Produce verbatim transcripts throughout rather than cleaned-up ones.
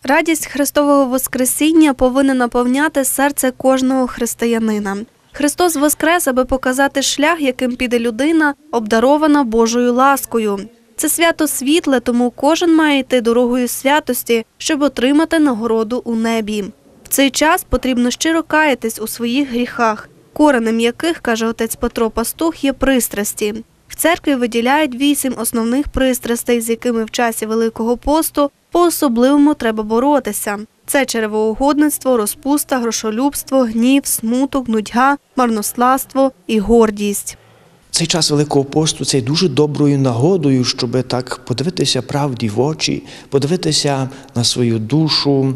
Радість Христового Воскресіння повинна наповняти серце кожного християнина. Христос воскрес, аби показати шлях, яким піде людина, обдарована Божою ласкою. Це свято світле, тому кожен має йти дорогою святості, щоб отримати нагороду у небі. В цей час потрібно щиро каятись у своїх гріхах, коренем яких, каже отець Петро Пастух, є пристрасті. В церкві виділяють вісім основних пристрастей, з якими в часі Великого посту по-особливому треба боротися. Це черевоугодництво, розпуста, грошолюбство, гнів, смуток, нудьга, марнославство і гордість. Цей час Великого посту – це дуже доброю нагодою, щоб так подивитися правді в очі, подивитися на свою душу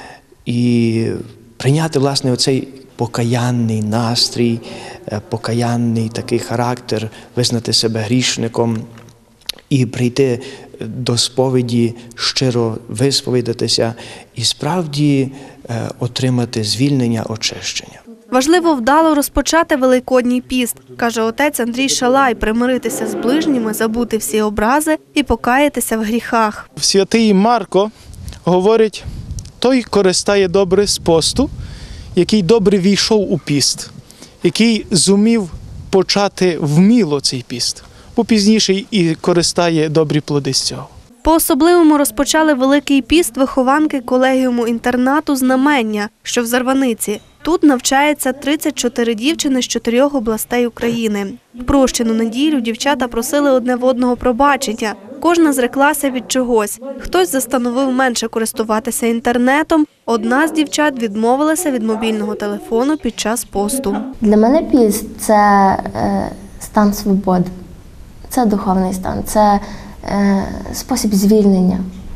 і прийняти, власне, оцей покаянний настрій, покаянний такий характер, визнати себе грішником і прийти до сповіді, щиро висповідатися і справді отримати звільнення, очищення. Важливо вдало розпочати Великодній піст, каже отець Андрій Шалай, примиритися з ближніми, забути всі образи і покаятися в гріхах. Святий Марко говорить, той користає добре з посту, який добре війшов у піст, який зумів почати вміло цей піст, бо пізніше і користає добрі плоди з цього. По-особливому розпочали Великий піст вихованки колегіуму інтернату «Знамення», що в Зарваниці. Тут навчається тридцять чотири дівчини з чотирьох областей України. В прощену неділю дівчата просили одне в одного пробачення. Кожна зреклася від чогось. Хтось застановив менше користуватися інтернетом. Одна з дівчат відмовилася від мобільного телефону під час посту. Для мене піст – це е, стан свободи, це духовний стан, це е, спосіб звільнення.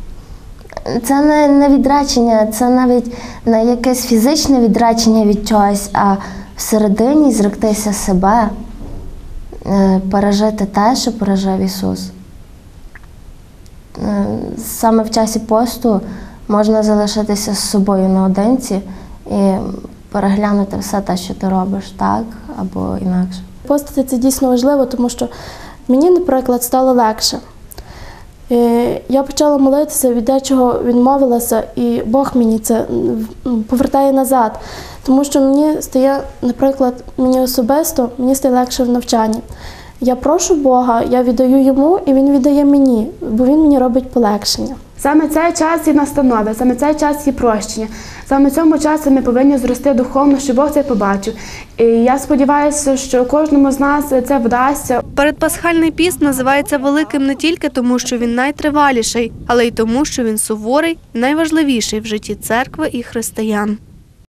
Це не, не відречення, це навіть не якесь фізичне відречення від чогось, а всередині зректися себе, е, пережити те, що пережив Ісус. Е, саме в часі посту можна залишитися з собою наодинці і переглянути все те, що ти робиш, так або інакше. Постити – це дійсно важливо, тому що мені, наприклад, стало легше. Я почала молитися, від дечого відмовилася, і Бог мені це повертає назад. Тому що мені стає, наприклад, мені особисто, мені стає легше в навчанні. Я прошу Бога, я віддаю Йому, і Він віддає мені, бо Він мені робить полегшення. Саме цей час є настанови, саме цей час є прощення. Саме цьому часу ми повинні зрости духовно, щоб Бог це побачив. І я сподіваюся, що кожному з нас це вдасться. Передпасхальний піст називається великим не тільки тому, що він найтриваліший, але й тому, що він суворий, найважливіший в житті церкви і християн.